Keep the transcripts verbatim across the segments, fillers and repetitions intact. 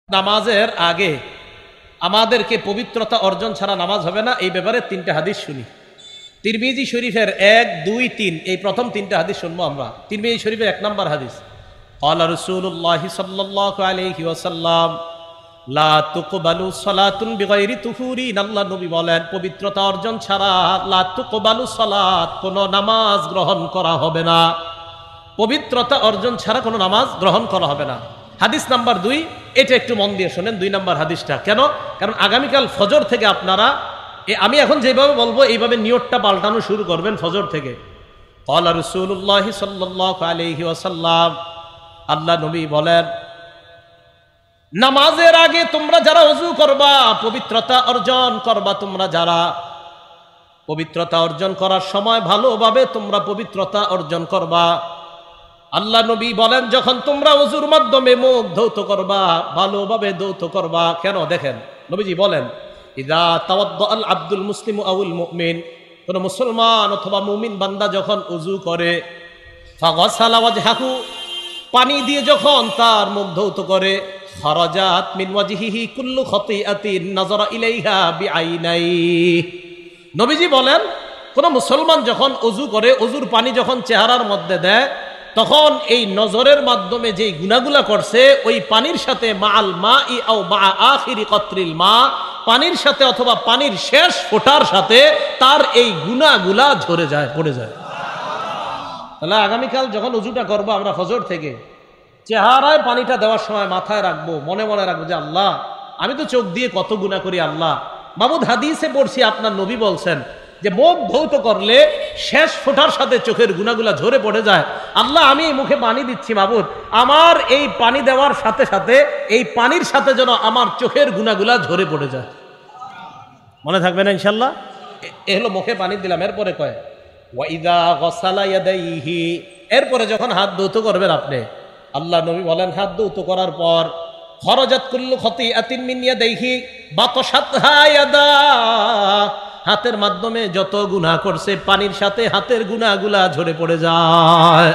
নামাজের আগে আমাদেরকে পবিত্রতা অর্জন ছাড়া নামাজ হবে না, এই ব্যাপারে তিনটা হাদিস শুনি। তিরমিজি শরীফের এক দুই তিন এই প্রথম তিনটা হাদিস শুনবো আমরা। তিরমিজি শরীফের এক নম্বর হাদিস, ক্বালা রাসূলুল্লাহি সাল্লাল্লাহু আলাইহি ওয়াসাল্লাম লা তুকবালু সালাতুন বিগাইরি তুহুরিন। আল্লাহ নবী বলেন, পবিত্রতা অর্জন ছাড়া লা তুকবালু সালাত, কোনো নামাজ গ্রহণ করা হবে না। পবিত্রতা অর্জন ছাড়া কোনো নামাজ গ্রহণ করা হবে না। হাদিস নাম্বার দুই, এটা একটু মন দিয়ে শোনেন। দুই নাম্বার হাদিসটা কেন? কারণ আগামীকাল ফজর থেকে আপনারা আমি এখন যেভাবে বলবো এইভাবে নিয়তটা পাল্টানো শুরু করবেন ফজর থেকে। ক্বালা রাসূলুল্লাহি সাল্লাল্লাহু আলাইহি ওয়াসাল্লাম, আল্লাহ নবী বলেন, নামাজের আগে তোমরা যারা ওযু করবা, পবিত্রতা অর্জন করবা, তোমরা যারা পবিত্রতা অর্জন করার সময় ভালোভাবে তোমরা পবিত্রতা অর্জন করবা। আল্লাহ নবী বলেন, যখন তোমরা ওযুর মাধ্যমে মুখ ধৌত করবা, ভালোভাবে ধৌত করবা। কেন? দেখেন নবীজি বলেন, ইযা তাওয়াদ্দা আল আব্দুল মুসলিমু আউল মুমিন, কোন মুসলমান অথবা মুমিন বান্দা যখন ওযু করে, ফাগাসালা ওয়াজহাহু, পানি দিয়ে যখন তার মুখ ধৌত করে, খারাজাত মিন ওয়াজহিহি কুল্লু খাতিআতিন নাযারা ইলাইহা বিআইনাইহি। নবীজি বলেন, কোন মুসলমান যখন ওযু করে, ওযুর পানি যখন চেহারার মধ্যে দেয়, তখন এই নজরের মাধ্যমে যেই গুনাহগুলা করছে, ওই পানির সাথে মাআল মাই আও মা আখিরি কতরিল মা, পানির সাথে অথবা পানির শেষ ফোঁটার সাথে তার এই গুনাহগুলা ঝরে যায়, পড়ে যায়। তাহলে আগামীকাল যখন ওযুটা করবো আমরা ফজর থেকে, চেহারায় পানিটা দেওয়ার সময় মাথায় রাখবো, মনে মনে রাখবো যে আল্লাহ, আমি তো চোখ দিয়ে কত গুনাহ করি আল্লাহ। মাবুদ, হাদিসে পড়ছি আপনার নবী বলছেন যে মুখ ধৌত করলে শেষ ফোঁটার সাথে চোখের গুনাহগুলা ঝরে পড়ে যায়। আল্লাহ, আমি মুখে পানি দিচ্ছি মাবুদ, আমার এই পানি দেওয়ার সাথে সাথে এই পানির সাথে যেন আমার চোখের গুনাহগুলা ঝরে পড়ে যায়। মনে থাকবে না ইনশাল্লাহ? এ হলো মুখে পানি দিলাম। এরপরে কয় ওয়াইদা গসালা ইয়াদাইহি, এরপরে যখন হাত ধৌত করবেন আপনি, আল্লাহ নবী বলেন, হাত ধৌত করার পর খরজাত কুল্লু খাতিআতিন মিন ইয়াদাইহি বাতাশাতহা ইয়াদা, হাতের মাধ্যমে যত গুনাহ করছে পানির সাথে হাতের গুনাহগুলা ঝরে পড়ে যায়।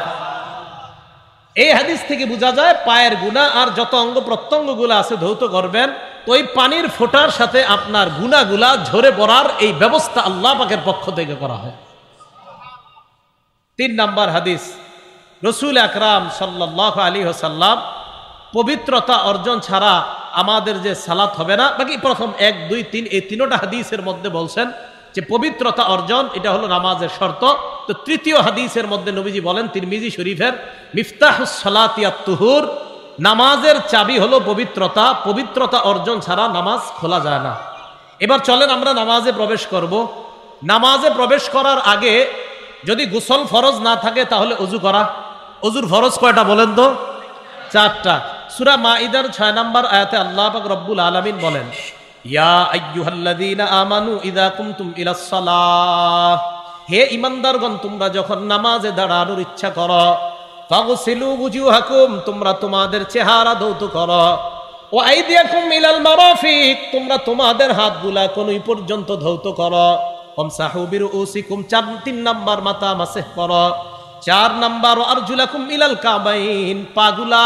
এই হাদিস থেকে বোঝা যায় পায়ের গুনাহ আর যত অঙ্গ প্রত্যঙ্গগুলো আছে ধৌত করবেন, তো ওই পানির ফোঁটার সাথে আপনার গুনাহগুলা ঝরে পড়ার এই ব্যবস্থা আল্লাহ পাকের পক্ষ থেকে করা হয়। তিন নাম্বার হাদিস, রাসূল আকরাম সাল্লাল্লাহু আলাইহি ওয়াসাল্লাম পবিত্রতা অর্জন ছাড়া আমাদের যে সালাত হবে না, বাকি প্রথম এক দুই তিন এই তিনটা হাদিসের মধ্যে বলছেন যে পবিত্রতা অর্জন এটা হলো নামাজের শর্ত। তো তৃতীয় হাদিসের মধ্যে নবীজি বলেন, তিরমিজি শরীফের, মিফতাহুস সালাতি আত-তুহুর, নামাজের চাবি হলো পবিত্রতা, পবিত্রতা অর্জন ছাড়া নামাজ খোলা যায় না। এবার চলেন আমরা নামাজে প্রবেশ করব। নামাজে প্রবেশ করার আগে যদি গোসল ফরজ না থাকে তাহলে ওযু করা। ওযুর ফরজ কয়টা বলেন তো? চারটা। সূরা মাইদার ছয় নম্বর আয়াতে আল্লাহ পাক রব্বুল আলামিন বলেন, ইয়া আইয়ুহাল্লাযীনা আমানু ইযা কুমতুম ইলাস সালাহ, হে ঈমানদারগণ, তোমরা যখন নামাজে দাঁড়ানোর ইচ্ছা করো, ফাগসিলু ওয়ুজুহাকুম, তোমরা তোমাদের চেহারা ধৌত করো, ওয়া আইদিয়াকুম ইলাল মারাফিক, তোমরা তোমাদের হাতগুলা কনুই পর্যন্ত ধৌত করো, ওয়ামসাহু বিরুউসিকুম, চার তিন নাম্বার মাথা মাসহ করো, চার নাম্বার আরজুলাকুম ইলাল কাবাইন, পাগুলা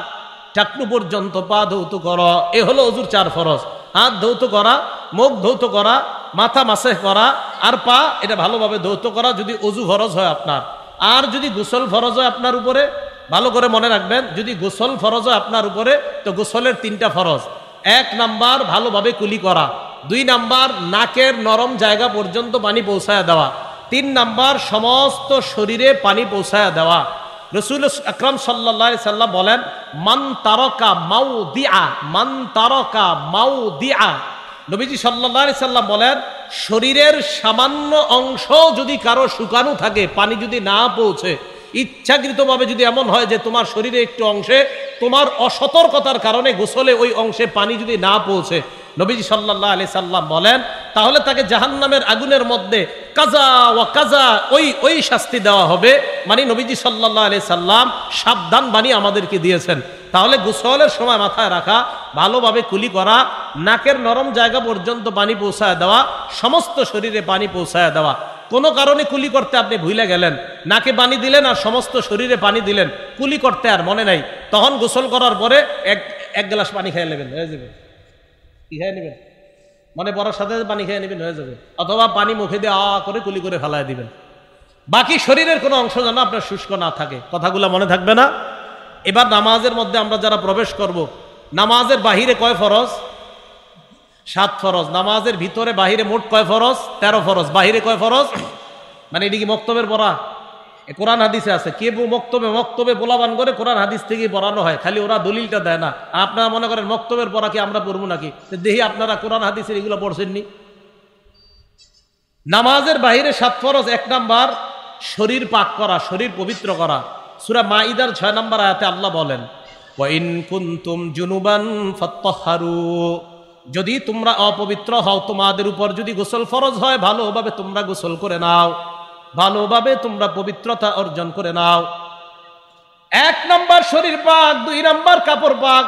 টাকনু পর্যন্ত পা ধৌত করো। এ হলো ওযুর চার ফরজ। হাত ধৌত করা, মুখ ধৌত করা, মাথা মাসহ করা, আর পা এটা ভালোভাবে ধৌত করা যদি ওযু ফরজ হয় আপনার। আর যদি গোসল ফরজ হয় আপনার উপরে, ভালো করে মনে রাখবেন, যদি গোসল ফরজ হয় আপনার উপরে তো গোসলের তিনটা ফরজ। এক নাম্বার ভালোভাবে কুলি করা, দুই নাম্বার নাকের নরম জায়গা পর্যন্ত পানি পৌঁছায় দেওয়া, তিন নাম্বার সমস্ত শরীরে পানি পৌঁছায় দেওয়া। রাসূল আকরাম সাল্লাল্লাহু আলাইহি সাল্লাম বলেন, মান তারাকা মাউদিআ, মান তারাকা মাউদিআ, নবীজি সাল্লাল্লাহু আলাইহি সাল্লাম বলেন, শরীরের সামান্য অংশ যদি কারো শুকানো থাকে, পানি যদি না পৌঁছে, ইচ্ছাকৃতভাবে যদি এমন হয় যে তোমার শরীরে একটু অংশে তোমার অসতর্কতার কারণে গোসলে ওই অংশে পানি যদি না পৌঁছে, নবীজি সাল্লাল্লাহু আলাইহি সাল্লাম বলেন, তাহলে তাকে জাহান্নামের আগুনের মধ্যে কাজা ওয়া কাজা ওই ওই শাস্তি দেওয়া হবে। মানে নবীজি সাল্লাল্লাহু আলাইহি সাল্লাম সাবধান বাণী আমাদেরকে দিয়েছেন। তাহলে গোসলের সময় মাথায় রাখা, ভালোভাবে কুলি করা, নাকের নরম জায়গা পর্যন্ত পানি পৌঁছায় দেওয়া, সমস্ত শরীরে পানি পৌঁছায় দেওয়া। কোনো কারণে কুলি করতে আপনি ভুলে গেলেন, নাকে পানি দিলেন আর সমস্ত শরীরে পানি দিলেন, কুলি করতে আর মনে নাই, তখন গোসল করার পরে এক এক গ্লাস পানি খেয়ে নেবেন, হয়ে যাবে। কি খেয়ে নেবেন? মানে বড়ার সাথে পানি খেয়ে নেবেন, হয়ে যাবে। অথবা পানি মুখে দিয়ে আ করে কুলি করে ফেলায় দিবেন। বাকি শরীরের কোনো অংশ যেন আপনার শুষ্ক না থাকে। কথাগুলো মনে থাকবে না? এবার নামাজের মধ্যে আমরা যারা প্রবেশ করব, নামাজের বাহিরে কয় ফরজ? সাত ফরজ। নামাজের ভিতরে বাহিরে মোট কয় ফরজ? তেরো ফরজ। বাহিরে কয় ফরজ? মানে এটি কি মক্তবের পড়া? কোরআন হাদিসে আছে। কে মক্তবে মক্তবে বোলাবান করে কোরআন হাদিস থেকে পড়ানো হয়, খালি ওরা দলিলটা দেয় না। আপনারা মনে করেন মক্তবের পড়া কি আমরা পড়বো নাকি? দেখি আপনারা কোরআন হাদিসের এগুলো পড়ছেননি। নামাজের বাহিরে সাত ফরজ। এক নাম্বার শরীর পাক করা, শরীর পবিত্র করা। সূরা মাইদার ছয় নম্বর আয়াতে আল্লাহ বলেন, ওয়া ইন কুনতুম জুনুবান ফাত্তাহহারু, যদি তোমরা অপবিত্র হও, তোমাদের উপর যদি গোসল ফরজ হয়, ভালোভাবে তোমরা গোসল করে নাও, ভালোভাবে তোমরা পবিত্রতা অর্জন করে নাও। এক নাম্বার শরীর পাক, দুই নাম্বার কাপড় পাক।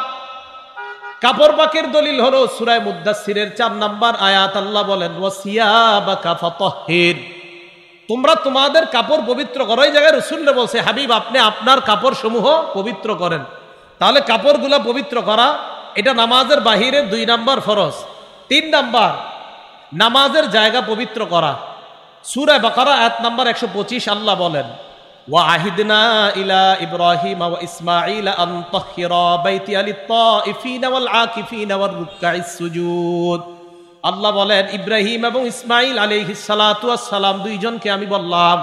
কাপড় পাকের দলিল হলো সূরা মুদ্দাসসিরের চার নাম্বার আয়াত। আল্লাহ বলেন, ওয়াসিয়াবাকা ফাতাহহির, তোমরা তোমাদের কাপড় পবিত্র করো। এই জায়গায় রাসূল বলছে, হাবিব আপনি আপনার কাপড় সমূহ পবিত্র করেন। তাহলে কাপড়গুলা পবিত্র করা এটা নামাজের বাহিরে দুই নাম্বার ফরজ। তিন নাম্বার নামাজের জায়গা পবিত্র করা। সূরা বাকারা আয়াত নাম্বার একশো পঁচিশ আল্লাহ বলেন, ওয়া আহিদনা ইলা ইব্রাহিম ওয়া ইসমাঈল আন তাহহিরা বাইতিয়া লিত-তাইফিনা ওয়াল আকিফিনা ওয়ার রুকআইস সুজুদ। আল্লাহ বলেন, ইব্রাহিম এবং ইসমাঈল আলাইহিস সালাতু ওয়াস সালাম দুইজনকে আমি বললাম,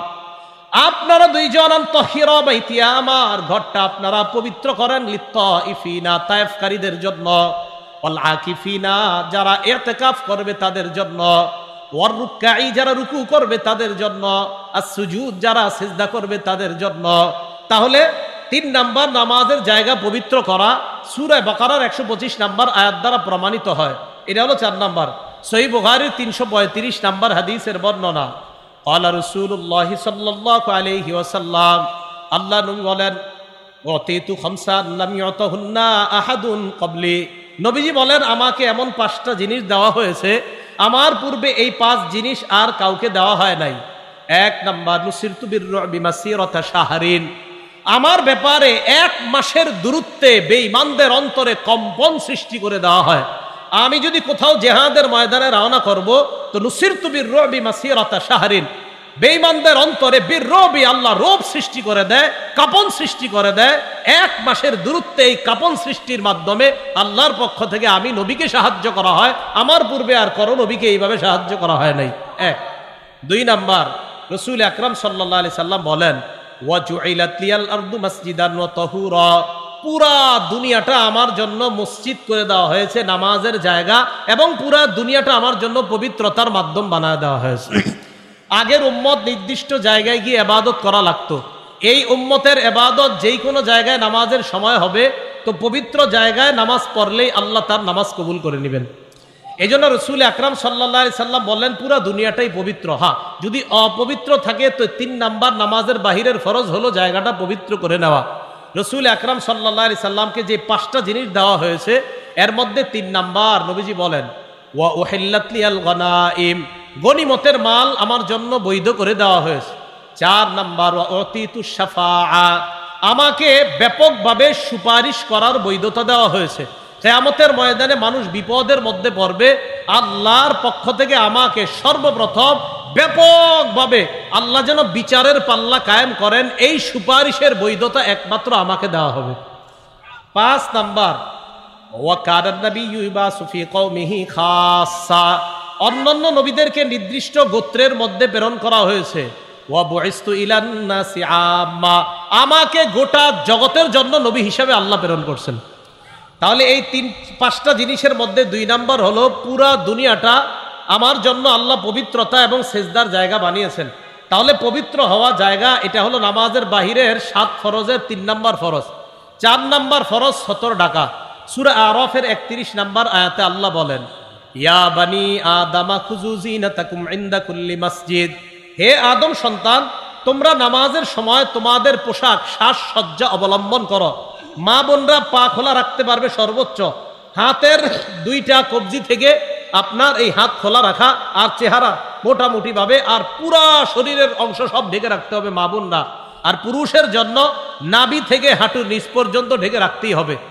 আপনারা দুইজন আন তাহহিরা বাইতিয়া, আমার ঘরটা আপনারা পবিত্র করেন, লিত-তাইফিনা তায়েফকারীদের জন্য, ওয়াল আকিফিনা যারা ইতিকাফ করবে তাদের জন্য, ওয়ার রুকআই যারা রুকু করবে তাদের জন্য, আর সুজুদ যারা সিজদা করবে তাদের জন্য। তাহলে তিন নাম্বার নামাজের জায়গা পবিত্র করা সূরা বাকারার একশো পঁচিশ নাম্বার আয়াত দ্বারা প্রমাণিত হয়। এটা হলো চার নাম্বার। সহিহ বুখারীর তিনশো পঁয়ত্রিশ নাম্বার হাদিসের বর্ণনা। ক্বালা রাসূলুল্লাহ সাল্লাল্লাহু আলাইহি ওয়াসাল্লাম, আল্লাহ নবী বলেন, ওয়াতিতু খামসান লাম ইউতাহুন্না আহাদুন ক্বাবলি, নবীজি বলেন আমাকে এমন পাঁচটা জিনিস দেওয়া হয়েছে, আমার পূর্বে এই পাঁচ জিনিস আর কাউকে দেওয়া হয় নাই। এক নাম্বার, নুসিরতু বির-রু'বি মাসিরাতা শাহরিন, আমার ব্যাপারে এক মাসের দূরত্বে বেঈমানদের অন্তরে কম্পন সৃষ্টি করে দেওয়া হয়। আমি যদি কোথাও জিহাদের ময়দানে রওনা করব, তো নুসিরতু বির-রু'বি মাসিরাতা শাহরিন, বেঈমানদের অন্তরে বির-রু'বি আল্লাহ রূপ সৃষ্টি করে দেয়, কাঁপন সৃষ্টি করে দেয়। এক মাসের দূরত্বে এই কাঁপন সৃষ্টির মাধ্যমে আল্লাহর পক্ষ থেকে আমি নবীকে সাহায্য করা হয়, আমার পূর্বে আর কোনো নবীকে এইভাবে সাহায্য করা হয় নাই। এক। দুই নাম্বার, রাসূল আকরাম সাল্লাল্লাহু আলাইহি সাল্লাম বলেন, ওয়া জুইলাত লিয়াল আরদু মাসজিদান ওয়া তাহুরা, পুরা দুনিয়াটা আমার জন্য মসজিদ করে দেওয়া হয়েছে, নামাজের জায়গা, এবং পুরা দুনিয়াটা আমার জন্য পবিত্রতার মাধ্যম বানায় দেওয়া হয়েছে। আগের উম্মত নির্দিষ্ট জায়গায় গিয়ে ইবাদত করা লাগতো। এই উম্মতের ইবাদত যেই কোনো জায়গায় নামাজের সময় হবে, তো পবিত্র জায়গায় নামাজ পড়লেই আল্লাহ তার নামাজ কবুল করে নেবেন। এই জন্য রাসূল আকরাম সাল্লাল্লাহু আলাইহি সাল্লাম বললেন, পুরা দুনিয়াটাই পবিত্র। হ্যাঁ, যদি অপবিত্র থাকে তো তিন নাম্বার নামাজের বাহিরের ফরজ হলো জায়গাটা পবিত্র করে নেওয়া। রাসূল আকরাম সাল্লাল্লাহু আলাইহি সাল্লামকে যে পাঁচটা জিনিস দেওয়া হয়েছে, এর মধ্যে তিন নাম্বার নবীজি বলেন, ওয়া উহিল্লাত লিয়াল গনাইম, গনিমতের মাল আমার জন্য বৈধ করে দেওয়া হয়েছে। চার নাম্বার, ওয়া উতিতু শাফাআ, আমাকে ব্যাপকভাবে সুপারিশ করার বৈধতা দেওয়া হয়েছে। কিয়ামতের ময়দানে মানুষ বিপদের মধ্যে পড়বে, আল্লাহর পক্ষ থেকে আমাকে সর্বপ্রথম ব্যাপকভাবে আল্লাহ যেন বিচারের পাল্লা কায়েম করেন, এই সুপারিশের বৈধতা একমাত্র আমাকে দেওয়া হবে। পাঁচ নাম্বার, ওয়া কানান নাবিয়্যু ইবাসু ফি কওমিহি খাসসা, অন্যান্য নবীদেরকে নির্দিষ্ট গোত্রের মধ্যে প্রেরণ করা হয়েছে। ওয়া বুইসতু ইলান নাসি আম্মা, আমাকে গোটা জগতের জন্য নবী হিসেবে আল্লাহ প্রেরণ করছেন। তাহলে এই তিন পাঁচটা জিনিসের মধ্যে দুই নাম্বার হলো, পুরা দুনিয়াটা আমার জন্য আল্লাহ পবিত্রতা এবং সেজদার জায়গা বানিয়েছেন। তাহলে পবিত্র হওয়া জায়গা, এটা হলো নামাজের বাহিরের সাত ফরজের তিন নাম্বার ফরজ। চার নাম্বার ফরজ সতর ডাকা। সূরা আরাফের একত্রিশ নাম্বার আয়াতে আল্লাহ বলেন, ইয়া বানি আদামা খুযু যিনাতাকুম ইনদা কুল্লি মসজিদ, হে আদম সন্তান, তোমরা নামাজের সময় তোমাদের পোশাক সাজসজ্জা অবলম্বন করো। মা বোনরা পা খোলা রাখতে পারবে সর্বোচ্চ, হাতের দুইটা কবজি থেকে আপনার এই হাত খোলা রাখা, আর চেহারা মোটামুটি ভাবে, আর পুরা শরীরের অংশ সব ঢেকে রাখতে হবে মা বোনরা। আর পুরুষের জন্য নাভি থেকে হাঁটুর নিচ পর্যন্ত ঢেকে রাখতেই হবে।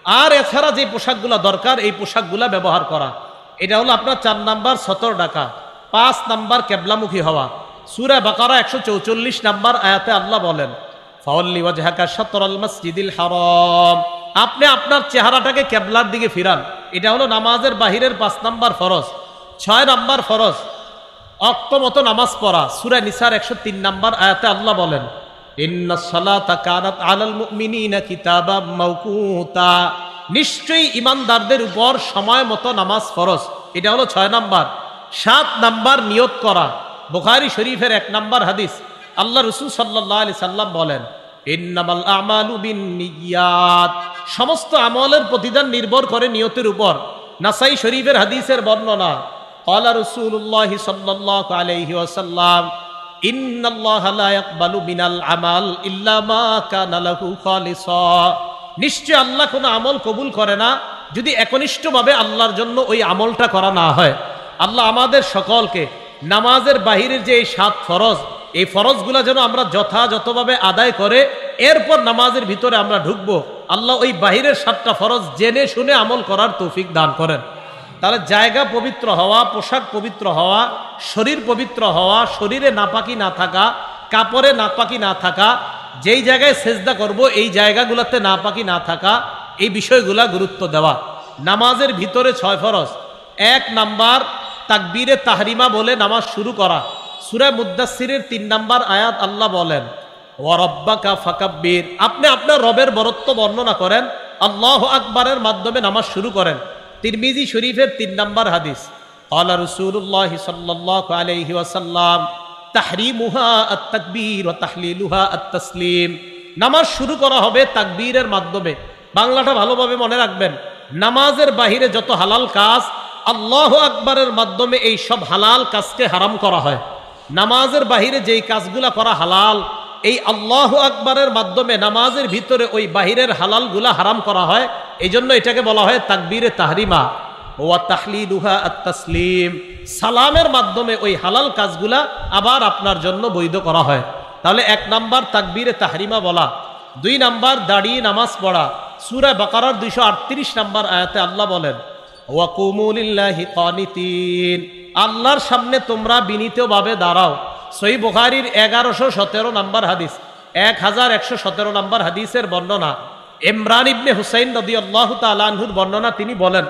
আর এছাড়া যে পোশাকগুলা দরকার এই পোশাকগুলা ব্যবহার করা। এটা হলো আপনার চার নাম্বার সতর ডাকা। পাঁচ নাম্বার কেবলামুখী হওয়া। সূরা বাকারা একশো চৌচল্লিশ নাম্বার আয়াতে আল্লাহ বলেন, ফাওয়াল্লি ওয়াজহাকা শাতরাল মাসজিদিল হারাম, আপনি আপনার চেহারাটাকে কেবলার দিকে ফিরান। এটা হলো নামাজের বাহিরের পাঁচ নাম্বার ফরজ। ছয় নাম্বার ফরজ ওয়াক্ত মতো নামাজ পড়া। সূরা নিসার একশো তিন নাম্বার আয়াতে আল্লাহ বলেন, ইন্নাস সালাতা কানাত আলাল মুমিনিনা কিতাবাম মাওকুতা, নিশ্চয়ই ঈমানদারদের উপর সময় মতো নামাজ ফরজ। এটা হলো ছয় নাম্বার। সাত নাম্বার নিয়ত করা। বুখারী শরীফের এক নাম্বার হাদিস, আল্লাহ রাসূল সাল্লাল্লাহু আলাইহি সাল্লাম বলেন, ইন্নামাল আমালু বিন্নিয়াত, সমস্ত আমলের প্রতিদান নির্ভর করে নিয়তের উপর। নাসাই শরীফের হাদিসের বর্ণনা, ক্বালা রাসূলুল্লাহ সাল্লাল্লাহু আলাইহি ওয়াসাল্লাম, ইন্নাল্লাহা লা ইয়াকবালু মিনাল আমাল ইল্লা মা কানা লাহু খালিসা, নিশ্চয় আল্লাহ কোনো আমল কবুল করে না যদি একনিষ্ঠভাবে আল্লাহর জন্য ওই আমলটা করা না হয়। আল্লাহ আমাদের সকলকে নামাজের বাহিরের যে এই সাত ফরজ, এই ফরজগুলা যেন আমরা যথাযথভাবে আদায় করে এরপর নামাজের ভিতরে আমরা ঢুকবো। আল্লাহ ওই বাহিরের সাতটা ফরজ জেনে শুনে আমল করার তৌফিক দান করেন। তাহলে জায়গা পবিত্র হওয়া, পোশাক পবিত্র হওয়া, শরীর পবিত্র হওয়া, শরীরে নাপাকি না থাকা, কাপড়ে নাপাকি না থাকা, যেই জায়গায় সেজদা করব এই জায়গাগুলোতে নাপাকি না থাকা, এই বিষয়গুলা গুরুত্ব দেওয়া। নামাজের ভিতরে ছয় ফরজ। এক নাম্বার তাকবীরে তাহরিমা বলে নামাজ শুরু করা। সূরা মুদ্দাসসিরের তিন নাম্বার আয়াত আল্লাহ বলেন, ওয়া রাব্বাকা ফাকাব্বির, আপনি আপনার রবের বরত্ব বর্ণনা করেন, আল্লাহু আকবারের মাধ্যমে নামাজ শুরু করেন। তিরমিজি শরীফের তিন নাম্বার হাদিস, ক্বালা রাসূলুল্লাহ সাল্লাল্লাহু আলাইহি ওয়াসাল্লাম, তাহরিমুহা আত-তাকবীর ওয়া তাহলিলুহা আত-তাসলিম, নামাজ শুরু করা হবে তাকবীরের মাধ্যমে। বাংলাটা ভালোভাবে মনে রাখবেন, নামাজের বাহিরে যত হালাল কাজ আল্লাহু আকবারের মাধ্যমে এই সব হালাল কাজকে হারাম করা হয়। নামাজের বাহিরে যেই কাজগুলা করা হালাল, এই আল্লাহু আকবারের মাধ্যমে নামাজের ভিতরে ওই বাহিরের হালালগুলা হারাম করা হয়। এই জন্য এটাকে বলা হয় তাকবীরে তাহরিমা। ওয়া তাহলিলুহা আত-তাসলিম, সালামের মাধ্যমে ওই হালাল কাজগুলা আবার আপনার জন্য বৈধ করা হয়। তাহলে এক নাম্বার তাকবীরে তাহরিমা বলা। দুই নাম্বার দাঁড়িয়ে নামাজ পড়া। সূরা বাকারার দুইশো আটত্রিশ নাম্বার আয়াতে আল্লাহ বলেন, ওয়া কুমু লিল্লাহি কানিতিন, আল্লাহর সামনে তোমরা বিনীতভাবে দাঁড়াও। সহিহ বুখারীর এগারোশো সতেরো নাম্বার হাদিস, এক হাজার একশো সতেরো নাম্বার হাদিসের বর্ণনা। ইমরান ইবনে হুসাইন রাদিয়াল্লাহু তাআলা আনহুর বর্ণনা, তিনি বলেন,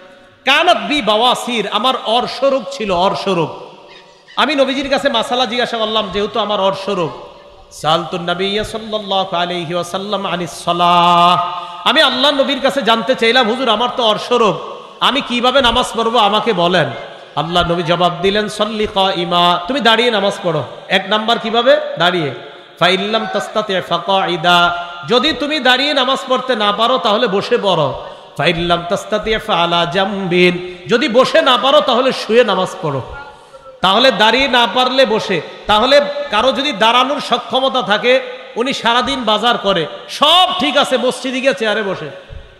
কানাত বি বাওয়াসির, আমার অর্শরোগ ছিল, অর্শরোগ। আমি নবীজির কাছে মাসালা জিজ্ঞাসা করলাম, যেহেতু আমার অর্শরোগ, সালতুন নবিয়্য সাল্লাল্লাহু আলাইহি ওয়াসাল্লাম আনিস সালাহ, আমি আল্লাহর নবীর কাছে জানতে চাইলাম, হুজুর আমার তো অর্শরোগ, আমি কিভাবে নামাজ পড়বো আমাকে বলেন। আল্লাহ নবী জবাব দিলেন, সল্লি কাইমা, তুমি দাঁড়িয়ে নামাজ পড়ো। এক নাম্বার কিভাবে? দাঁড়িয়ে। ফাইল্লাম তাস্তাতি ফাকাইদা, যদি তুমি দাঁড়িয়ে নামাজ পড়তে না পারো তাহলে বসে পড়ো। ফাইল্লাম তাস্তাতি ফাআলা জামবিন, যদি বসে না পারো তাহলে শুয়ে নামাজ পড়ো। তাহলে দাঁড়িয়ে না পারলে বসে। তাহলে কারো যদি দাঁড়ানোর সক্ষমতা থাকে, উনি সারাদিন বাজার করে, সব ঠিক আছে, মসজিদে গিয়ে চেয়ারে বসে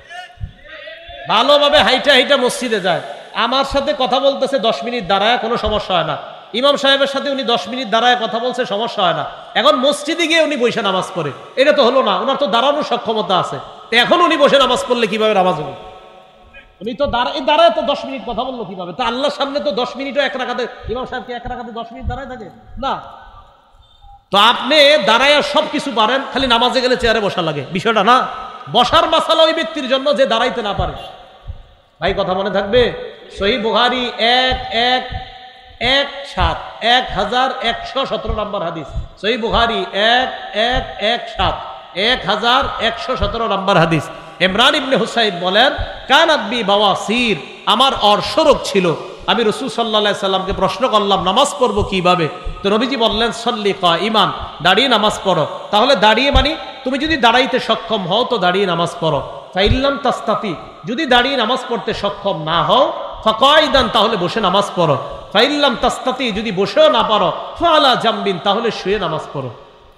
ভালোভাবে হাইটা হাইটা মসজিদে যায়, আমার সাথে কথা বলতেছে, দশ মিনিট দাঁড়ায়, কোনো সমস্যা হয় না। ইমাম সাহেবের সাথে উনি দশ মিনিট দাঁড়ায় কথা বলছে, সমস্যা হয় না। এখন মসজিদে গিয়ে উনি বসে নামাজ পড়ে, এটা তো হলো না, ওনার তো দাঁড়ানোর সক্ষমতা আছে। তো এখন উনি বসে নামাজ পড়লে কিভাবে নামাজ হবে? উনি তো দাঁড়ায় দাঁড়ায় তো দশ মিনিট কথা বললো কিভাবে? তা আল্লাহর সামনে তো দশ মিনিটও এক রাকাতে, ইমাম সাহেবকে এক রাকাতে দশ মিনিট দাঁড়ায় থাকে না। তো আপনি দাঁড়ায় সব কিছু পারেন, খালি নামাজে গেলে চেয়ারে বসা লাগে, বিষয়টা না। বসার মাসালা ওই ব্যক্তির জন্য যে দাঁড়াইতে না পারে। ভাই কথা মনে থাকবে? সহিহ বুখারী এক এক এক সাত এক হাজার একশো সতেরো নম্বর হাদিস। সহিহ বুখারী এক এক এক সাত এক হাজার একশো সতেরো নম্বর হাদিস। ইমরান ইবনে হুসাইন বলেন, কানাত বি বাওয়াসির, আমার অর্শরোগ ছিল। আমি রাসূল সাল্লাল্লাহু আলাইহি সাল্লামকে প্রশ্ন করলাম, নামাজ পড়বো কিভাবে? তো নবীজি বললেন, সল্লি কাইমান, দাঁড়িয়ে নামাজ পড়ো। তাহলে দাঁড়িয়ে মানে তুমি যদি দাঁড়াইতে সক্ষম হও তো দাঁড়িয়ে নামাজ পড়ো। ফাইল্লাম তাস্তাতি, যদি দাঁড়িয়ে নামাজ পড়তে সক্ষম না হও, ফাকাইদান, তাহলে বসে নামাজ পড়ো। ফাইল্লাম তাস্তাতি, যদি বসেও না পারো, ফাআলা জামবিন, তাহলে শুয়ে নামাজ পড়ো।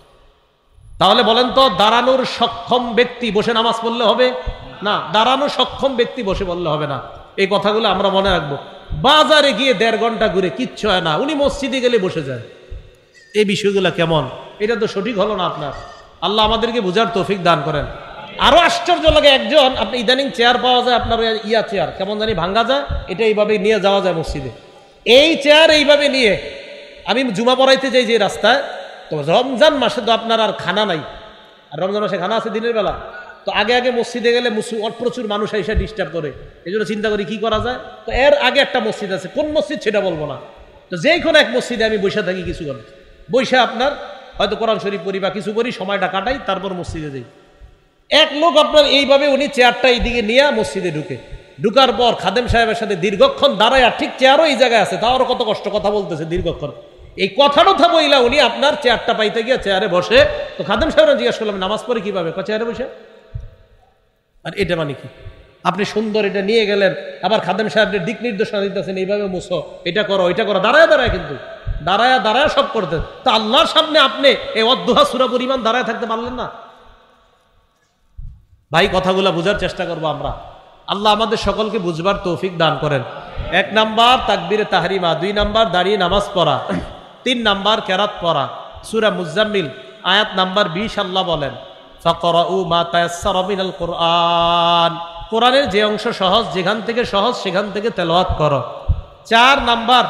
তাহলে বলেন তো, দাঁড়ানোর সক্ষম ব্যক্তি বসে নামাজ পড়লে হবে না? দাঁড়ানো সক্ষম ব্যক্তি বসে বললে হবে না। এই কথাগুলো আমরা মনে রাখবো। বাজারে গিয়ে দেড় ঘন্টা ঘুরে কিচ্ছু হয় না, উনি মসজিদে গেলে বসে যায়, এই বিষয়গুলো কেমন? এটা তো সঠিক হলো না আপনার। আল্লাহ আমাদেরকে বুঝার তৌফিক দান করেন। আরো আশ্চর্য লাগে, একজন আপনি ইদানিং চেয়ার পাওয়া যায়, আপনার ইয়া চেয়ার কেমন জানি ভাঙ্গা যায়, এটা এইভাবে নিয়ে যাওয়া যায় মসজিদে। এই চেয়ার এইভাবে নিয়ে আমি জুমা পড়াইতে যাই যে রাস্তায়, তো রমজান মাসে তো আপনার আর খানা নাই, আর রমজান মাসে খানা আছে দিনের বেলা, তো আগে আগে মসজিদে গেলে প্রচুর মানুষ এসে ডিস্টার্ব করে, এই জন্য চিন্তা করি কি করা যায়। তো এর আগে একটা মসজিদ আছে, কোন মসজিদ সেটা বলবো না, তো যেই কোনো এক মসজিদে আমি বসে থাকি কিছু করে, বসে আপনার হয়তো কোরআন শরীফ পড়ি বা কিছু করি, সময়টা কাটাই, তারপর মসজিদে যাই। এক লোক আপনার এইভাবে উনি চেয়ারটা এইদিকে নিয়ে মসজিদে ঢুকে, ঢুকার পর খাদেম সাহেবের সাথে দীর্ঘক্ষণ দাঁড়ায়, আর ঠিক চেয়ারও এই জায়গায় আছে, তাও আরো কত কষ্ট কথা বলতেছে দীর্ঘক্ষণ। এই কথাটা কথা বইলা উনি আপনার চেয়ারটা পাইতে গিয়ে চেয়ারে বসে, তো খাদেম সাহেবরা জিজ্ঞাসা করলাম নামাজ পড়ে কিভাবে, চেয়ারে বসে। আর এটা মানে কি, আপনি সুন্দর এটা নিয়ে গেলেন, আবার খাদেম সাহেবদের দিক নির্দেশনা দিতেছেন এইভাবে মুছো, এটা করো এটা করো, দাঁড়ায় দাঁড়ায়, কিন্তু দাঁড়ায় দাঁড়ায় সব করতেন। তো আল্লাহর সামনে আপনি এই অদ্দোহা সূরা পরিমাণ দাঁড়ায় থাকতে পারলেন না? ভাই কথাগুলা বোঝার চেষ্টা করবো আমরা, আল্লাহ আমাদের সকলকে বুঝবার তৌফিক দান করেন। এক নাম্বার তাকবীরে তাহরিমা, দুই নাম্বার দাঁড়িয়ে নামাজ পড়া, তিন নাম্বার কেরাত পড়া। সূরা মুজাম্মিল আয়াত নাম্বার বিশ আল্লাহ বলেন ফাকরাউ মা তায়াসসারা মিনাল কুরআন, কোরআনের যে অংশ সহজ, যেখান থেকে সহজ সেখান থেকে তেলাওয়াত করো। চার নাম্বার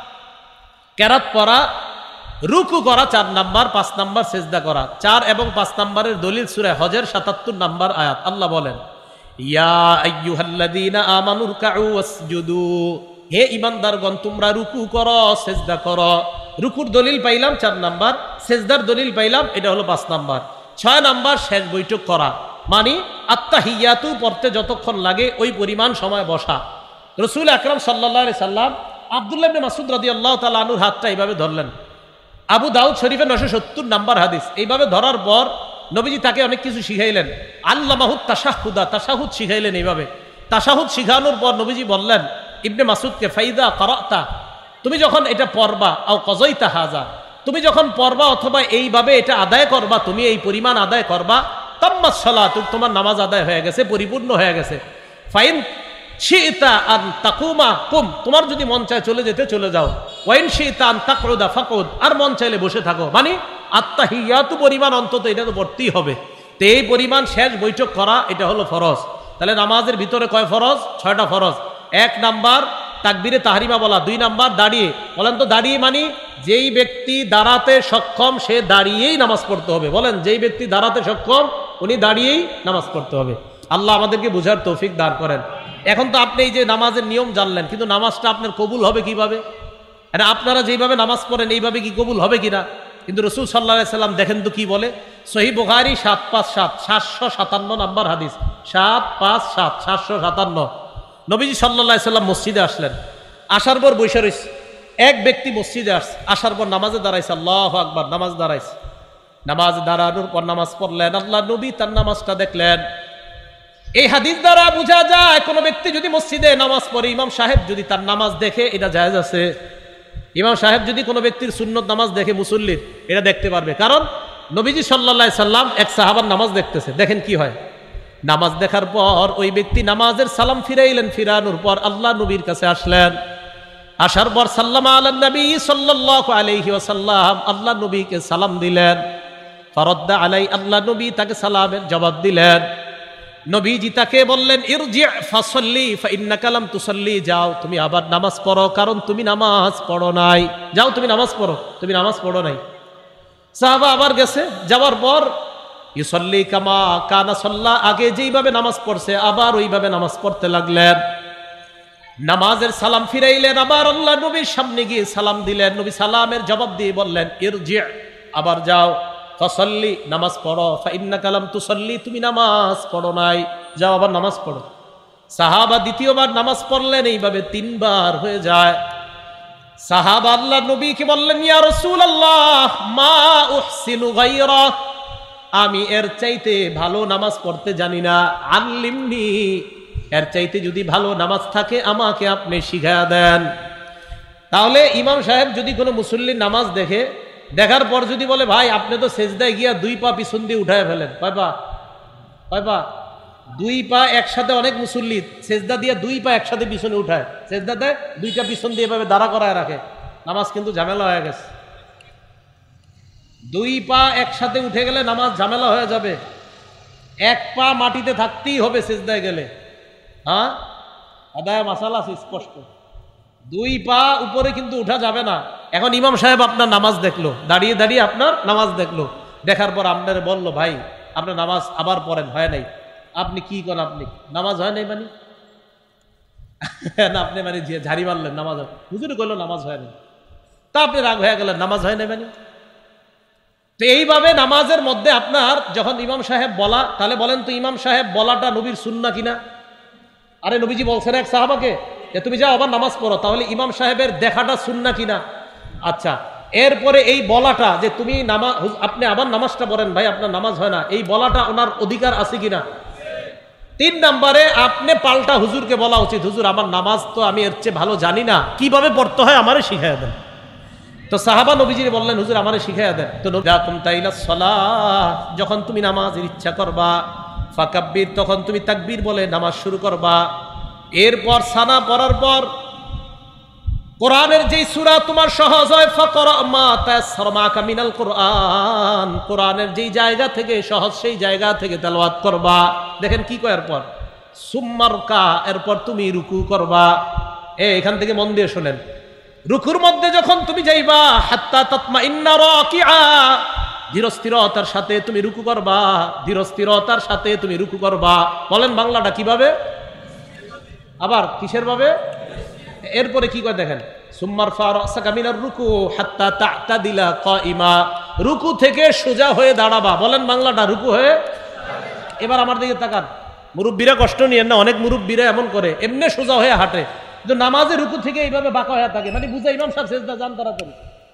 কেরাত পড়া, রুকু করা চার নাম্বার, পাঁচ নাম্বার সেজদা করা। চার এবং পাঁচ নাম্বারের দলিল সূরা হজের সাতাত্তর নাম্বার আয়াত, আল্লাহ বলেন ইয়া আইয়ুহাল্লাযীনা আমানু রুকউ ওয়াসজুদু, হে ঈমানদারগণ তোমরা রুকু করো সেজদা করো। রুকুর দলিল পাইলাম চার নাম্বার, সেজদার দলিল পাইলাম, এটা হলো পাঁচ নাম্বার। ছয় নাম্বার শেষ বৈঠক করা, মানে আত্তাহিয়াতু পড়তে যতক্ষণ লাগে ওই পরিমাণ সময় বসা। রাসূল আকরাম সাল্লাল্লাহু আলাইহি সাল্লাম আব্দুল্লাহ ইবনে মাসউদ রাদিয়াল্লাহু তাআলা আনহুর হাতটা এইভাবে ধরলেন, আবু দাউদ শরীফের নয়শো সত্তর নাম্বার হাদিস। এইভাবে ধরার পর নবীজি তাকে অনেক কিছু শিখাইলেন, আল্লামাহুত তাশাহুদা, তাশাহুদ শিখাইলেন। এইভাবে তাশাহুদ শিখানোর পর নবীজি বললেন ইবনে মাসউদকে ফাইদা কারাতা, তুমি যখন এটা পড়বা, আও কযাইতা হাযা, তুমি যখন পড়বা অথবা এইভাবে এটা আদায় করবা, তুমি এই পরিমাণ আদায় করবা, তাম্মাস সালাতু, তোমার নামাজ আদায় হয়ে গেছে, পরিপূর্ণ হয়ে গেছে। ফাইন শিতা আন তাকুমা কুম, তোমার যদি মন চায় চলে যেতে চলে যাও। ওয়াইন শিতা আন তাকউদা ফাকুদ, আর মন চাইলে বসে থাকো। মানে আত্তাহিয়াতু পরিমাণ অন্তত এটা তো পড়তেই হবে। তো এই পরিমাণ শেষ বৈঠক করা এটা হলো ফরজ। তাহলে নামাজের ভিতরে কয় ফরজ? ছয়টা ফরজ। এক নাম্বার তাকবীরে তাহরিমা বলা, দুই নাম্বার দাঁড়িয়ে, বলেন তো দাঁড়িয়ে মানে যেই ব্যক্তি দাঁড়াতে সক্ষম সে দাঁড়িয়েই নামাজ পড়তে হবে। বলেন যেই ব্যক্তি দাঁড়াতে সক্ষম উনি দাঁড়িয়েই নামাজ পড়তে হবে। আল্লাহ আমাদেরকে বুঝার তৌফিক দান করেন। এখন তো আপনি এই যে নামাজের নিয়ম জানলেন, কিন্তু নামাজটা আপনার কবুল হবে কিভাবে? আরে আপনারা যেইভাবে নামাজ পড়েন এইভাবে কি কবুল হবে কিনা? কিন্তু রাসূল সাল্লাল্লাহু আলাইহি সাল্লাম দেখেন তো কি বলে, সহিহ বুখারী সাত পাঁচ সাত সাতশো সাতান্ন নাম্বার হাদিস, সাত পাঁচ সাত সাতশো সাতান্ন। নবীজি সাল্লাল্লাহু আলাইহি সাল্লাম মসজিদে আসলেন, আসার পর বসে রয়েছে। এক ব্যক্তি মসজিদে আসছে, আসার পর নামাজে দাঁড়াইছে, আল্লাহু আকবার, নামাজ দাঁড়াইছে। নামাজ দাঁড়ানোর পর নামাজ পড়লেন, আল্লাহ নবী তার নামাজটা দেখলেন। এই হাদিস দ্বারা বোঝা যায় কোন ব্যক্তি যদি মসজিদে নামাজ পড়ে, ইমাম সাহেব যদি তার নামাজ দেখে এটা জায়েজ আছে। ইমাম সাহেব যদি কোনো ব্যক্তির সুন্নত নামাজ দেখে মুসল্লির, এটা দেখতে পারবে। কারণ নবীজি সাল্লাল্লাহু আলাইহি সাল্লাম এক সাহাবার নামাজ দেখতেছে, দেখেন কি হয়। নামাজ দেখার পর ওই ব্যক্তি নামাজের সালাম ফিরাইলেন, ফিরানোর পর আল্লাহ নবীর কাছে আসলেন। আসার পর সাল্লামা আলান নবী সাল্লাল্লাহু আলাইহি ওয়াসাল্লাম, আল্লাহ নবীকে সালাম দিলেন। ফারাদ্দা আলাই, আল্লাহ নবী তাকে সালামের জবাব দিলেন। নবীজি তাকে বললেন ইরজি ফাসাল্লি ফাইন্নাকা লাম তুসাল্লি, যাও তুমি আবার নামাজ পড়ো, কারণ তুমি নামাজ পড়ো নাই। যাও তুমি নামাজ পড়ো, তুমি নামাজ পড়ো নাই। সাহাবা আবার গেছে, যাওয়ার পর ইউসাল্লি কামা কানা সাল্লা, আগে যেইভাবে নামাজ পড়ছে আবার ওইভাবে নামাজ পড়তে লাগলেন। নামাজের সালাম ফিরাইলেন, আবার আল্লাহ নবীর সামনে গিয়ে সালাম দিলেন। নবী সালামের জবাব দিয়ে বললেন ইরজি, আবার যাও, ফাসাল্লি, নামাজ পড়ো, ফাইন্নাকা লাম তুসাল্লি, তুমি নামাজ পড়ো নাই, যাও আবার নামাজ পড়ো। সাহাবা দ্বিতীয়বার নামাজ পড়লেন, এইভাবে তিনবার হয়ে যায়। সাহাবা আল্লাহ নবীকে বললেন ইয়া রাসূলুল্লাহ মা উহসিনু গায়রা, আমি এর চাইতে ভালো নামাজ পড়তে জানি না, আল্লিমনি, এর চাইতে যদি ভালো নামাজ থাকে আমাকে আপনি শিখায়া দেন। তাহলে ইমাম সাহেব যদি কোনো মুসল্লির নামাজ দেখে, দেখার পর যদি বলে ভাই আপনি তো সেজদায় গিয়া দুই পা পিছন দিয়ে উঠায় ফেলেন, কয় পা? কয় পা? দুই পা একসাথে। অনেক মুসল্লি সেজদা দিয়ে দুই পা একসাথে পিছনে উঠায়, সেজদা দেয় দুইটা পিছন দিয়ে এভাবে দাঁড়া করায় রাখে, নামাজ কিন্তু ঝামেলা হয়ে গেছে। দুই পা একসাথে উঠে গেলে নামাজ ঝামেলা হয়ে যাবে। এক পা মাটিতে থাকতেই হবে সিজদায় গেলে। হ্যাঁ, আদায় মাসালা আছে স্পষ্ট। দুই পা উপরে কিন্তু উঠা যাবে না। এখন ইমাম সাহেব আপনার নামাজ দেখলো, দাঁড়িয়ে দাঁড়িয়ে আপনার নামাজ দেখলো, দেখার পর আপনার বললো ভাই আপনার নামাজ আবার পড়েন, হয় নাই। আপনি কি করেন? আপনি নামাজ হয় নাই মানে না, আপনি মানে ঝাড়ি মারলেন নামাজ হুজুর কইলো নামাজ হয় নাই, তা আপনি রাগ হয়ে গেলেন নামাজ হয় নাই মানে। তো এইভাবে নামাজের মধ্যে আপনার যখন ইমাম সাহেব বলা, তাহলে বলেন তো ইমাম সাহেব বলাটা নবীর সুন্নাহ কিনা? আরে নবীজি বলছেন এক সাহাবাকে যে তুমি যাও আবার নামাজ পড়ো, তাহলে ইমাম সাহেবের দেখাটা সুন্নাহ কিনা? আচ্ছা, এরপরে এই বলাটা যে তুমি নামাজ আপনি আবার নামাজটা পড়েন ভাই আপনার নামাজ হয় না, এই বলাটা ওনার অধিকার আছে কিনা? তিন নম্বরে আপনি পাল্টা হুজুরকে বলা উচিত, হুজুর আমার নামাজ তো আমি এর চেয়ে ভালো জানি না, কিভাবে পড়তে হয় আমারে শিখাইয়া দেন। তো সাহাবা নবীজিরে বললেন হুজুর আমারে শিখাইয়া দেন। তো যখন তুমি নামাজের ইচ্ছা করবা ফাকাব্বির, তখন তুমি তাকবীর বলে নামাজ শুরু করবা। এরপর সানা পড়ার পর কোরআনের যেই সূরা তোমার সহজ হয় ফাকরা মা তায়াসসারা মাকা মিনাল কোরআন, কোরআনের যেই জায়গা থেকে সহজ সেই জায়গা থেকে তেলাওয়াত করবা। দেখেন কি কয় এরপর সুম্মারকা, এরপর তুমি রুকু করবা। এ এখান থেকে মন দিয়ে শুনেন, রুকুর মধ্যে যখন তুমি যাইবা হাত্তা তাতমাইন্না রাকিআ, ধীরস্থিরতার সাথে তুমি রুকু করবা, ধীরস্থিরতার সাথে তুমি রুকু করবা। বলেন বাংলাটা কিভাবে? আবার কিসের ভাবে? এরপরে কি করে দেখেন সুম্মার ফারাসাকা মিনার রুকু হাত্তা তা'তাদিলা কাইমা, রুকু থেকে সোজা হয়ে দাঁড়াবা। বলেন বাংলাটা রুকু হয়ে। এবার আমার দিকে তাকান, মুরব্বীরা কষ্ট নিয়েন না, অনেক মুরব্বীরা এমন করে এমনি সোজা হয়ে হাঁটে, কিন্তু নামাজে রুকু থেকে এইভাবে বাঁকা হয়ে থাকে, মানে বুঝা ইমাম সাহেব সেজদা যান তাড়াতাড়ি,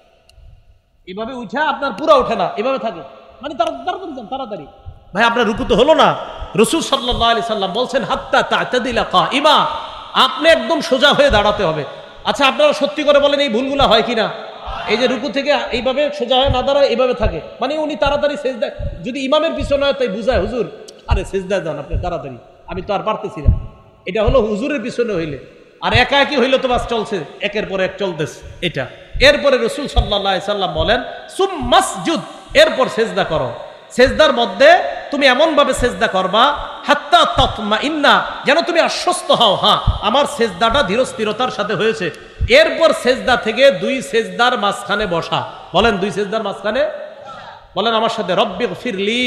এইভাবে উঠা আপনার পুরো ওঠে না, এভাবে থাকে, মানে তাড়াতাড়ি যান তাড়াতাড়ি। ভাই আপনার রুকু তো হলো না। রাসূল সাল্লাল্লাহু আলাইহি সাল্লাম বলছেন হাত্তা তা'তাদিলা কাইমা, আপনি একদম সোজা হয়ে দাঁড়াতে হবে। আচ্ছা আপনারা সত্যি করে বলেন এই ভুলগুলা হয় কিনা? এই যে রুকু থেকে এইভাবে সোজা হয়ে না দাঁড়ায় এইভাবে থাকে, মানে উনি তাড়াতাড়ি সেজদা, যদি ইমামের পিছনে হয় তাই বুঝায় হুজুর আরে সেজদায় যান আপনি তাড়াতাড়ি, আমি তো আর পারতেছি না। এটা হলো হুজুরের পিছনে হইলে, আর একা একই হইলে তো বাস চলছে, একের পর এক চলতেছে এটা। এরপরে রাসূল সাল্লাল্লাহু আলাইহি সাল্লাম বলেন সুম্মাসজুদ, এরপর সেজদা করো। সেজদার মধ্যে তুমি এমন ভাবে সেজদা করবা হাত্তা তাতমাইন্না, যেন তুমি আশ্বস্ত হও হ্যাঁ আমার সেজদাটা ধীরস্থিরতার সাথে হয়েছে। এরপর সেজদা থেকে দুই সেজদার মাঝখানে বসা। বলেন দুই সেজদার মাঝখানে, বলেন আমার সাথে রব্বিগফিরলি,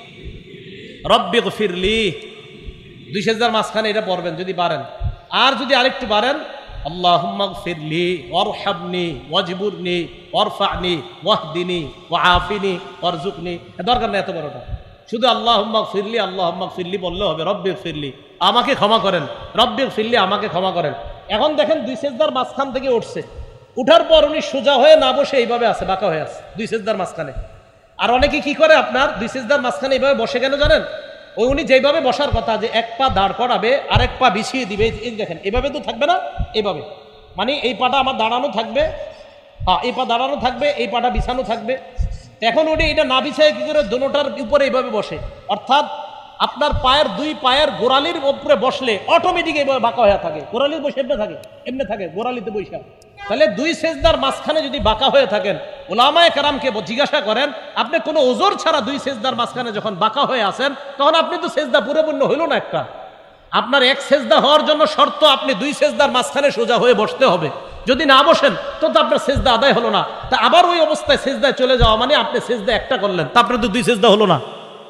রব্বিগফিরলি। দুই সেজদার মাঝখানে এটা পড়বেন যদি পারেন, আর যদি আরেকটু পারেন আল্লাহুম্মা গফিরলি ওয়ারহামনি ওয়াজবুরনি ওয়ারফা'নি ওয়াহদিনি ওয়াআফিনি ওয়ারযুকনি। দরকার নেই এত বড়টা, শুধু আল্লাহুম্মা গফিরলি আল্লাহুম্মা গফিরলি বললে হবে, রব্বিগফিরলি আমাকে ক্ষমা করেন, রব্বিগফিরলি আমাকে ক্ষমা করেন। এখন দেখেন দুই সেজদার মাঝখান থেকে উঠছে, উঠার পর উনি সোজা হয়ে না বসে এইভাবে আছে, বাঁকা হয়ে আছে দুই সেজদার মাঝখানে। আর অনেকে কি করে আপনার দুই সেজদার মাঝখানে এইভাবে বসে কেন জানেন? ওই উনি যেভাবে বসার কথা যে এক পা দাঁড় করাবে আর এক পা বিছিয়ে দিবে, এই দেখেন এভাবে তো থাকবে না, এইভাবে মানে এই পাটা আমার দাঁড়ানো থাকবে, হ্যাঁ এই পা দাঁড়ানো থাকবে, এই পাটা বিছানো থাকবে। এখন উনি এটা না বিছায় কি করে দোনোটার উপরে এইভাবে বসে, অর্থাৎ আপনার পায়ের দুই পায়ের গোড়ালির উপরে বসলে অটোমেটিক এইভাবে বাঁকা হয়ে থাকে, গোড়ালির বসে এমনি থাকে, এমনি থাকে গোড়ালিতে বৈশা। তাহলে দুই সেজদার মাঝখানে যদি বাঁকা হয়ে থাকেন, উলামায়ে কেরামকে জিজ্ঞাসা করেন আপনি কোনো ওজর ছাড়া দুই সেজদার মাঝখানে যখন বাঁকা হয়ে আছেন তখন আপনি তো সেজদা পরিপূর্ণ হইল না একটা। আপনার এক সেজদা হওয়ার জন্য শর্ত আপনি দুই সেজদার মাঝখানে সোজা হয়ে বসতে হবে, যদি না বসেন তো তো আপনার সেজদা আদায় হলো না। তা আবার ওই অবস্থায় সেজদায় চলে যাওয়া মানে আপনি সেজদা একটা করলেন, তা আপনার তো দুই সেজদা হলো না।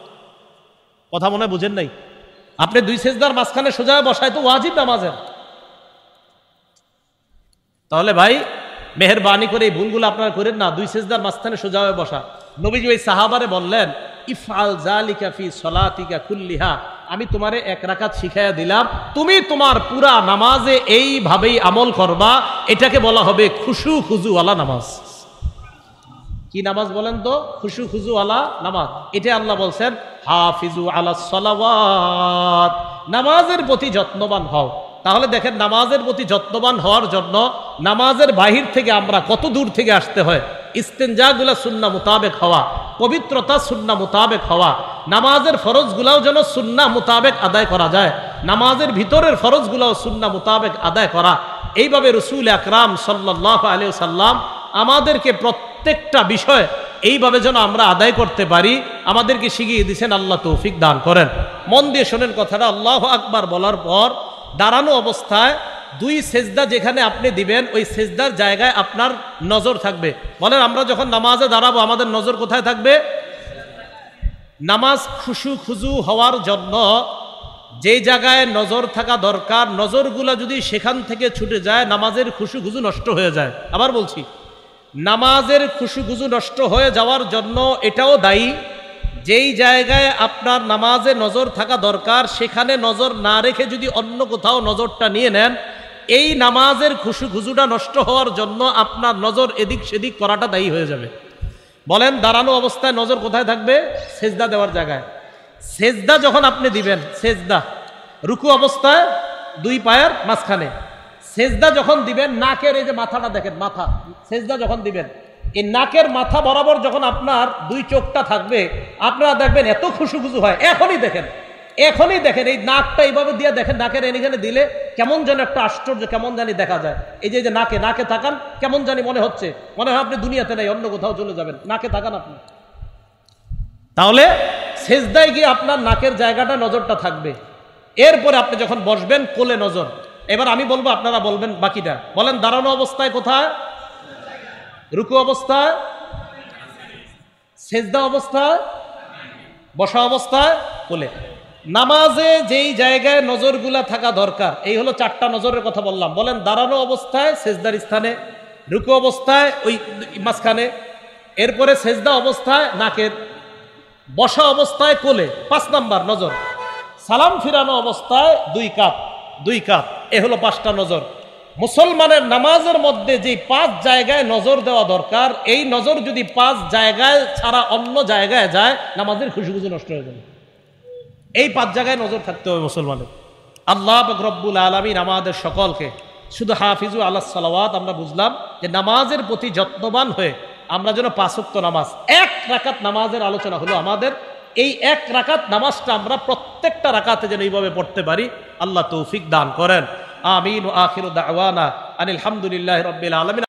কথা মনে হয় বুঝেন নাই? আপনি দুই সেজদার মাঝখানে সোজা হয়ে বসায় তো ওয়াজিব নামাজের। তাহলে ভাই মেহেরবানি করে এই ভুলগুলো আপনারা করেন না, দুই সেজদার মাঝখানে সোজা হয়ে বসা। নবীজি ওই সাহাবারে বললেন ইফআল যালিকা ফি সলাতিকা কুল্লিহা, আমি তোমারে এক রাকাত শিখাইয়া দিলাম, তুমি তোমার পুরা নামাজে এইভাবেই আমল করবা। এটাকে বলা হবে খুশু খুজু ওয়ালা নামাজ। কি নামাজ বলেন তো? খুশু খুজু ওয়ালা নামাজ। এটা আল্লাহ বলছেন হাফিজু আলাস সালাওয়াত, নামাজের প্রতি যত্নবান হও। তাহলে দেখেন নামাজের প্রতি যত্নবান হওয়ার জন্য নামাজের বাহির থেকে আমরা কত দূর থেকে আসতে হয়। ইস্তেনজাগুলা সুন্নাহ মোতাবেক হওয়া, পবিত্রতা সুন্নাহ মোতাবেক হওয়া, নামাজের ফরজগুলাও যেন সুন্নাহ মোতাবেক আদায় করা যায়, নামাজের ভিতরের ফরজগুলাও সুন্নাহ মোতাবেক আদায় করা। এইভাবে রাসূল আকরাম সাল্লাল্লাহু আলাইহি ওয়াসাল্লাম আমাদেরকে প্রত্যেকটা বিষয় এইভাবে যেন আমরা আদায় করতে পারি আমাদেরকে শিখিয়ে দিয়েছেন, আল্লাহ তৌফিক দান করেন। মন দিয়ে শোনেন কথাটা। আল্লাহু আকবার বলার পর দাঁড়ানো অবস্থায় দুই সেজদা যেখানে আপনি দিবেন ওই সেজদার জায়গায় আপনার নজর থাকবে। বলেন আমরা যখন নামাজে দাঁড়াবো আমাদের নজর কোথায় থাকবে? নামাজ খুশু খুজু হওয়ার জন্য যেই জায়গায় নজর থাকা দরকার, নজরগুলা যদি সেখান থেকে ছুটে যায় নামাজের খুশু খুজু নষ্ট হয়ে যায়। আবার বলছি, নামাজের খুশু খুজু নষ্ট হয়ে যাওয়ার জন্য এটাও দায়ী, যেই জায়গায় আপনার নামাজে নজর থাকা দরকার সেখানে নজর না রেখে যদি অন্য কোথাও নজরটা নিয়ে নেন, এই নামাজের খুশু খুজুটা নষ্ট হওয়ার জন্য আপনার নজর এদিক সেদিক করাটা দায়ী হয়ে যাবে। বলেন দাঁড়ানো অবস্থায় নজর কোথায় থাকবে? সেজদা দেওয়ার জায়গায়। সেজদা যখন আপনি দিবেন, সেজদা রুকু অবস্থায় দুই পায়ের মাঝখানে, সেজদা যখন দিবেন নাকের এই যে মাথাটা দেখেন, মাথা সেজদা যখন দিবেন এই নাকের মাথা বরাবর যখন আপনার দুই চোখটা থাকবে আপনারা দেখবেন এত খুশু খুশু হয়। এখনই দেখেন, এখনই দেখেন এই নাকটা এইভাবে দিয়ে দেখেন, নাকের এখানে দিলে কেমন যেন একটা আশ্চর্য কেমন জানি দেখা যায়। এই যে নাকে নাকে তাকান, কেমন জানি মনে হচ্ছে, মনে হয় আপনি দুনিয়াতে নাই, অন্য কোথাও চলে যাবেন। নাকে তাকান আপনি, তাহলে সেজদায় গিয়ে আপনার নাকের জায়গাটা নজরটা থাকবে। এরপরে আপনি যখন বসবেন কোলে নজর। এবার আমি বলবো আপনারা বলবেন বাকিটা। বলেন দাঁড়ানো অবস্থায় কোথায়? রুকু অবস্থায়, সেজদা অবস্থায়, বসা অবস্থায় কোলে। নামাজে যেই জায়গায় নজরগুলা থাকা দরকার, এই হলো চারটা নজরের কথা বললাম। বলেন দাঁড়ানো অবস্থায় সেজদার স্থানে, রুকু অবস্থায় ওই মাঝখানে, এরপরে সেজদা অবস্থায় নাকের, বসা অবস্থায় কোলে, পাঁচ নাম্বার নজর। সালাম ফিরানো অবস্থায় দুই কাত, দুই কাত, এ হলো পাঁচটা নজর। মুসলমানের নামাজের মধ্যে যে পাঁচ জায়গায় নজর দেওয়া দরকার, এই নজর যদি পাঁচ জায়গায় ছাড়া অন্য জায়গায় যায় নামাজের খুশি খুশি নষ্ট হয়ে যাবে। এই পাঁচ জায়গায় নজর থাকতে হবে মুসলমানের। আল্লাহ পাক রব্বুল আলামিন আমাদের সকলকে শুধু হাফিজু আলাস সালাওয়াত আমরা বুঝলাম যে নামাজের প্রতি যত্নবান হয়ে আমরা যেন পাঁচ ওয়াক্ত নামাজ, এক রাকাত নামাজের আলোচনা হলো আমাদের, এই এক রাকাত নামাজটা আমরা প্রত্যেকটা রাকাতে যেন এইভাবে পড়তে পারি। আল্লাহ তৌফিক দান করেন। আমিন। ওয়া আখিরু দাওয়ানা আনিল হামদুলিল্লাহি রাব্বিল আলামিন।